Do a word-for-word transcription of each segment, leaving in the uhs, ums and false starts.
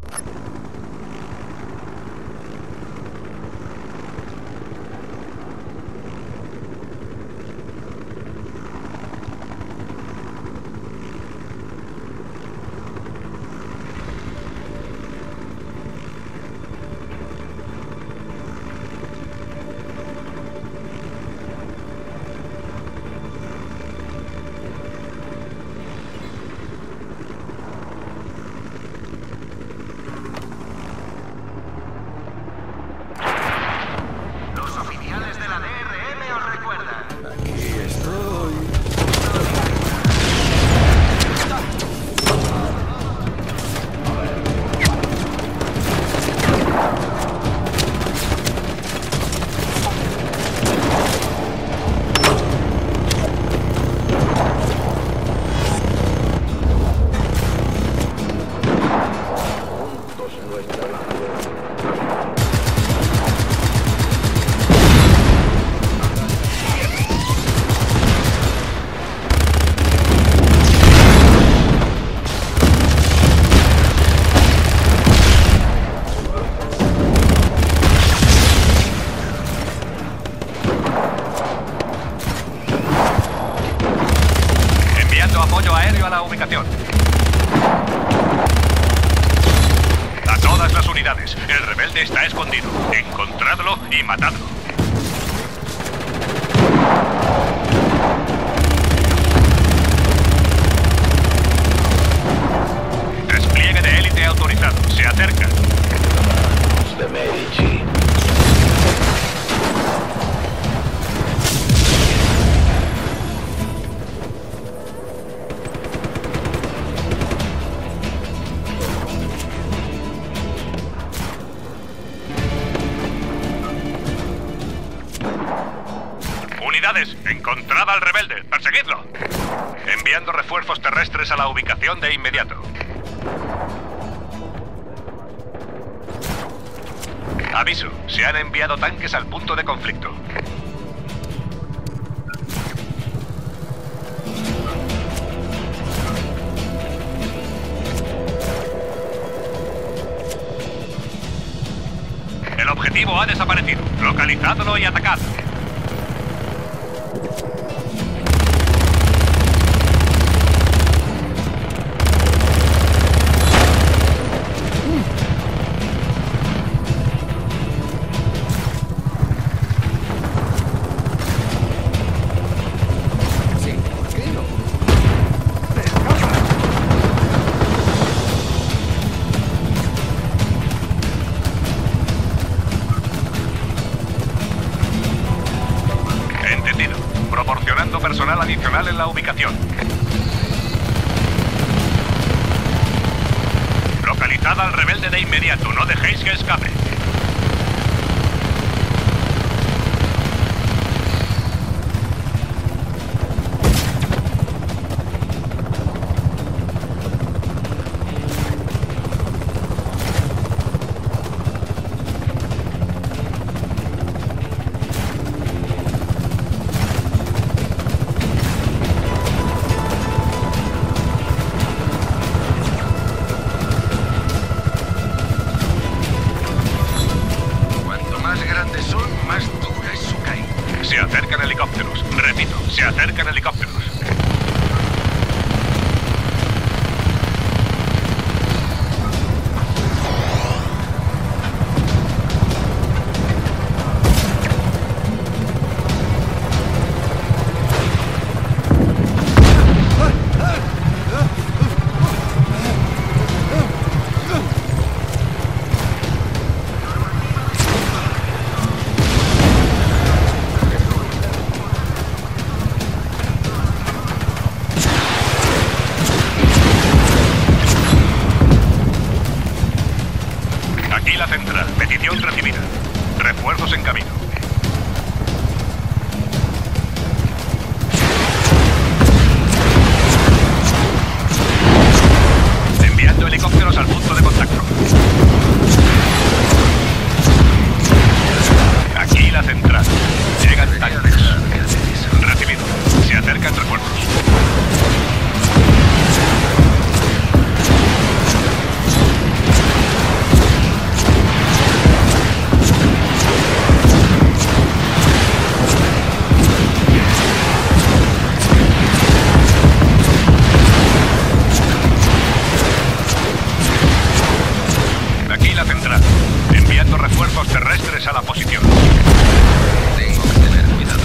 Apoyo aéreo a la ubicación. A todas las unidades, el rebelde está escondido. Encontradlo y matadlo. Despliegue de élite autorizado. Se acerca. De Medici. Unidades, encontrad al rebelde. ¡Perseguidlo! Enviando refuerzos terrestres a la ubicación de inmediato. Aviso, se han enviado tanques al punto de conflicto. El objetivo ha desaparecido. Localizadlo y atacad. Personal adicional en la ubicación. Localizad al rebelde de inmediato. No dejéis que escape. Se acercan helicópteros. Repito, se acercan helicópteros. Aquí la central. Petición recibida. Refuerzos en camino. Enviando helicópteros al punto de contacto. Aquí la central. Llegan tanques. Recibido. Se acercan refuerzos. terrestres a la posición. Tengo que tener cuidado.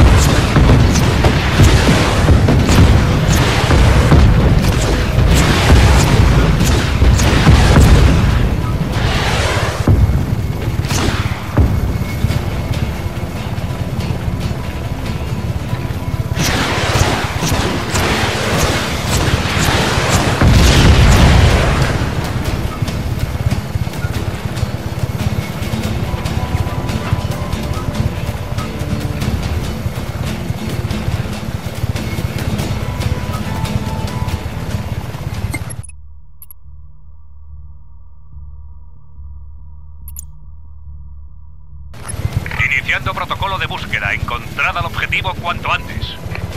Iniciando protocolo de búsqueda. Encontrad al objetivo cuanto antes.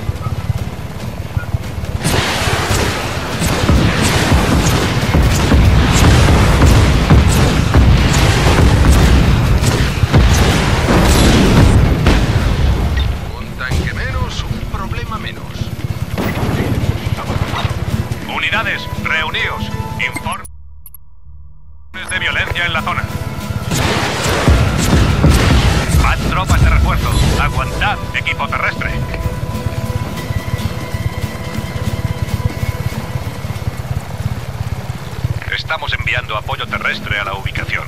Un tanque menos, un problema menos. Unidades, reuníos. Informes de violencia en la zona. Más tropas de refuerzo. Aguantad, equipo terrestre. Estamos enviando apoyo terrestre a la ubicación.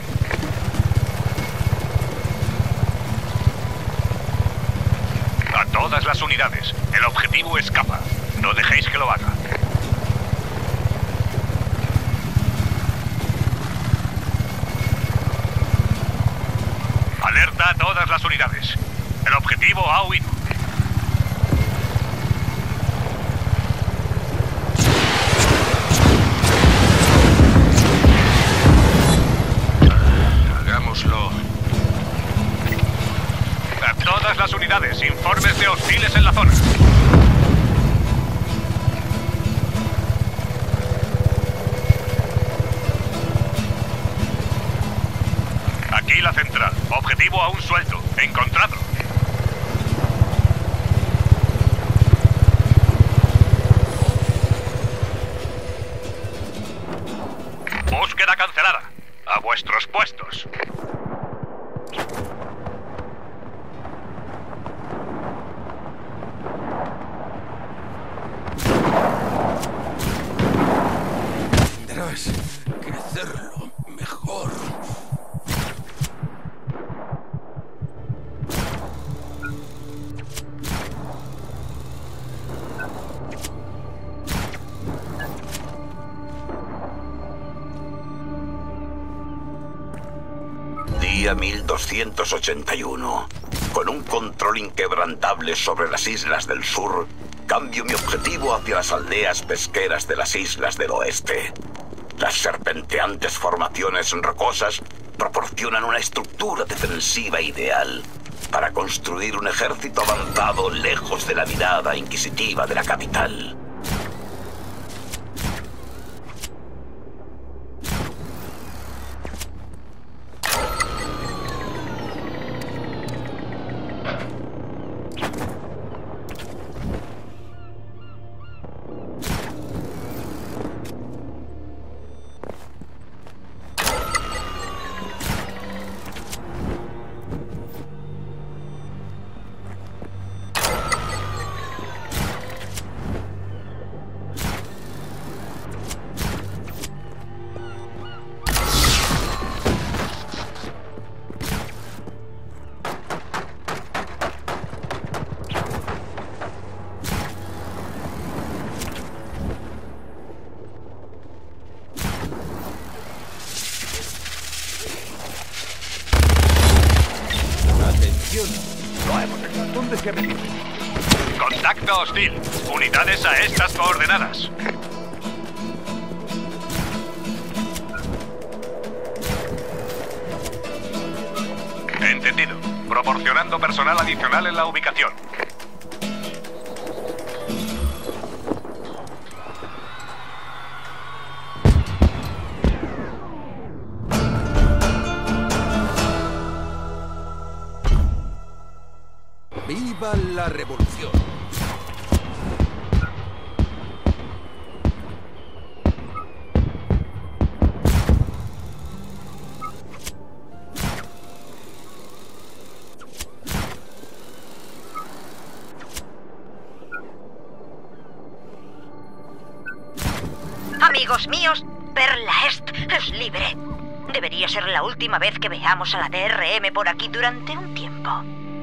A todas las unidades. El objetivo escapa. No dejéis que lo haga. Alerta a todas las unidades. El objetivo ha huido. Hagámoslo. A todas las unidades, informes de hostiles en la zona. Aquí la central. Objetivo aún suelto. Encontrado. Búsqueda cancelada. A vuestros puestos. Tendrás que hacerlo mejor. Día mil doscientos ochenta y uno. Con un control inquebrantable sobre las islas del sur, cambio mi objetivo hacia las aldeas pesqueras de las islas del oeste. Las serpenteantes formaciones rocosas proporcionan una estructura defensiva ideal para construir un ejército avanzado lejos de la mirada inquisitiva de la capital. Contacto hostil. Unidades a estas coordenadas. Entendido. Proporcionando personal adicional en la ubicación. ¡Viva la revolución! amigos míos, Perla Est es libre. Debería ser la última vez que veamos a la D R M por aquí durante un tiempo.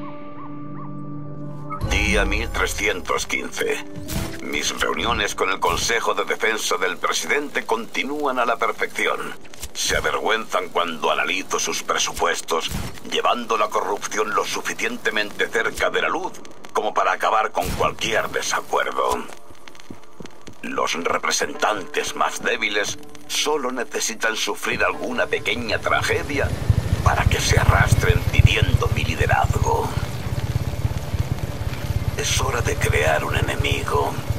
Día mil trescientos quince. Mis reuniones con el Consejo de Defensa del Presidente continúan a la perfección. Se avergüenzan cuando analizo sus presupuestos, llevando la corrupción lo suficientemente cerca de la luz como para acabar con cualquier desacuerdo. Los representantes más débiles solo necesitan sufrir alguna pequeña tragedia para que se arrastren pidiendo mi liderazgo. Es hora de crear un enemigo.